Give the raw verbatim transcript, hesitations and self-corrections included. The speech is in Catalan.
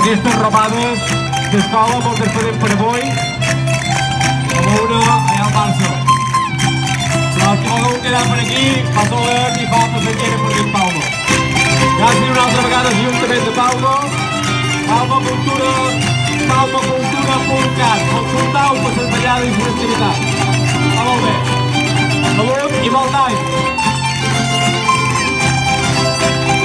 aquestes robades d'escola, moltes podem per avui. Com una allà al Barça. Però els que voleu quedar per aquí, fa solet i fa passatgera per aquest Palma. Gràcies una altra vegada a l'Ajuntament de Palma. Palma Cultura, palmacultura punt cat. Consultau per les ballades i les activitats. Va molt bé. Salut i molt any.